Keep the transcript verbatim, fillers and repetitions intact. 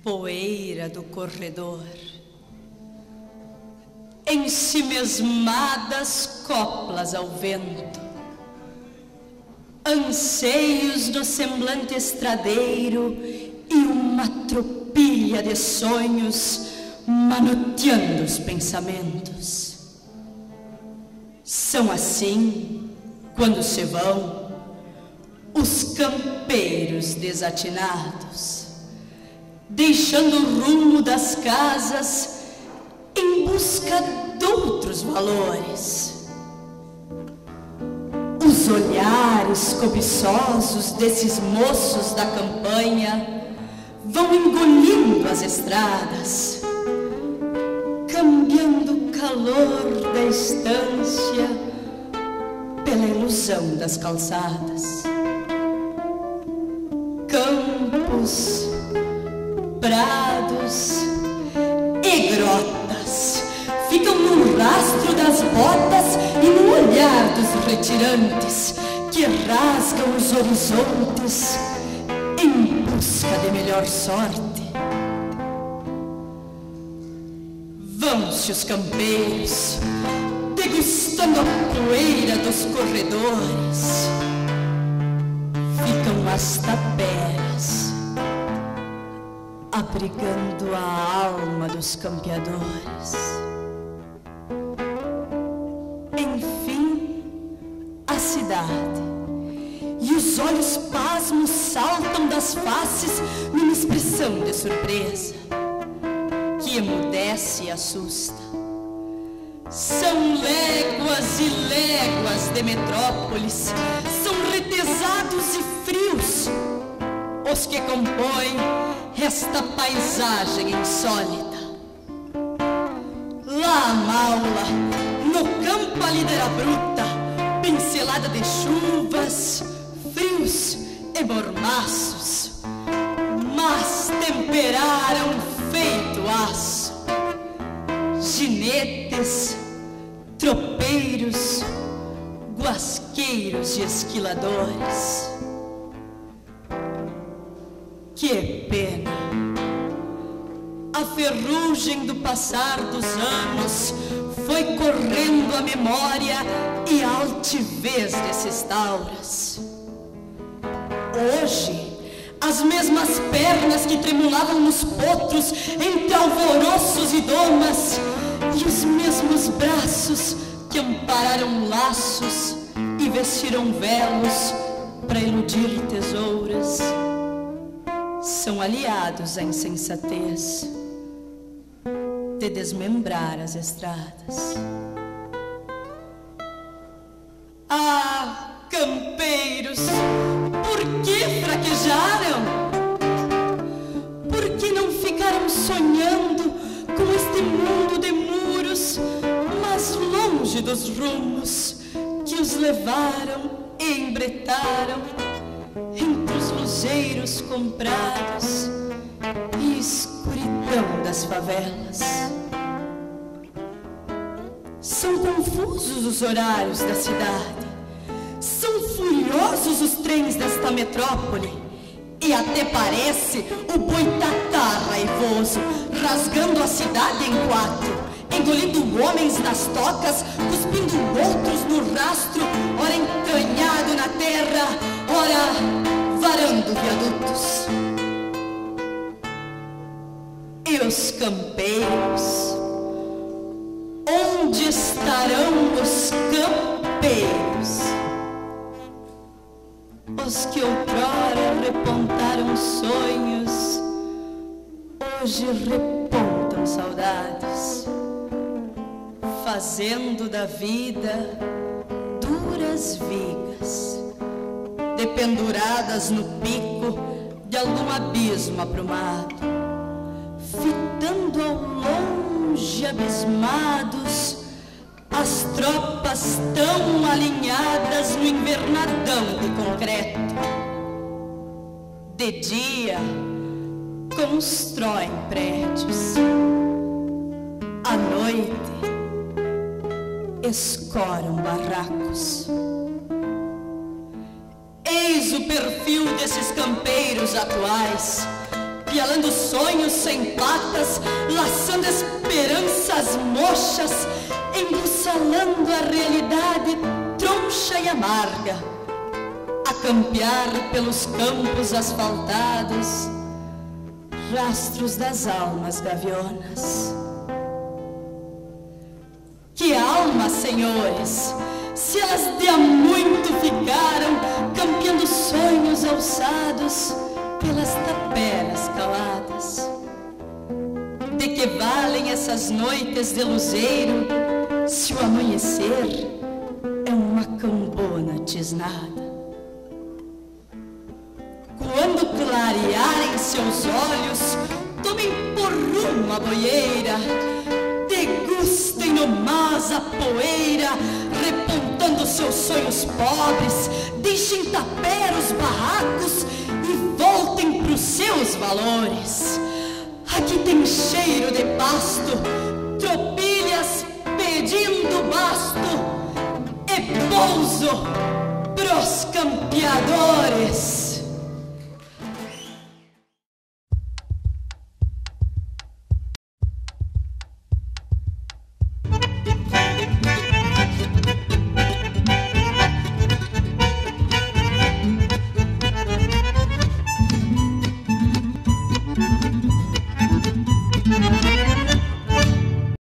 poeira do corredor, ensimesmadas coplas ao vento, anseios no semblante estradeiro e uma tropilha de sonhos manoteando os pensamentos. São assim, quando se vão, os campeiros desatinados, deixando o rumo das casas em busca de outros valores. Os olhares cobiçosos desses moços da campanha vão engolindo as estradas, cambiando o calor da estância pela ilusão das calçadas. Campos, prados e grotas ficam no rastro das botas e no olhar dos retirantes que rasgam os horizontes em busca de melhor sorte. Vão-se os campeiros degustando a poeira dos corredores, ficam as taperas abrigando a alma dos campeadores. Enfim, a cidade, e os olhos pasmos saltam das faces numa expressão de surpresa que emudece e assusta. São léguas e léguas de metrópoles, são retesados e frios os que compõem esta paisagem insólita. Lá a maula, no campo a líder bruta, pincelada de chuvas, frios e mormaços, mas temperaram feito aço. Ginetes, tropeiros, guasqueiros e esquiladores. Que pena! A ferrugem do passar dos anos foi correndo a memória e a altivez desses tauras. Hoje, as mesmas pernas que tremulavam nos potros entre alvoroços e domas, e os mesmos braços que ampararam laços e vestiram velos para iludir tesouras, são aliados à insensatez de desmembrar as estradas. Ah, campeiros, por que fraquejaram? Por que não ficaram sonhando com este mundo de muros, mas longe dos rumos que os levaram e embretaram entre os luzeiros comprados e escuridão das favelas? São confusos os horários da cidade, são furiosos os trens desta metrópole, e até parece o boitatá raivoso rasgando a cidade em quatro, engolindo homens nas tocas, cuspindo outros no rastro, ora entranhado na terra, ora varando viadutos. E os campeiros? Onde estarão os campeiros? Os que outrora repontaram sonhos, hoje repontam saudades, fazendo da vida duras vigas, dependuradas no pico de algum abismo aprumado, fitando ao longe abismados as tropas tão alinhadas no invernadão de concreto. De dia, constroem prédios. À noite, escoram barracos. Eis o perfil desses campeiros atuais, pialando sonhos sem patas, laçando esperanças mochas, embussalando a realidade troncha e amarga, a campear pelos campos asfaltados, rastros das almas gavionas. Que almas, senhores, se elas de há muito ficaram campeando sonhos alçados pelas taperas caladas. De que valem essas noites de luzeiro, se o amanhecer é uma cambona tisnada? Quando clarearem seus olhos, tomem por rumo a boieira, degustem no mas a poeira, repontando seus sonhos pobres, deixem taper os barracos e voltem pros seus valores. Aqui tem cheiro de pasto, tropilhas pedindo basto, e pouso pros campeadores.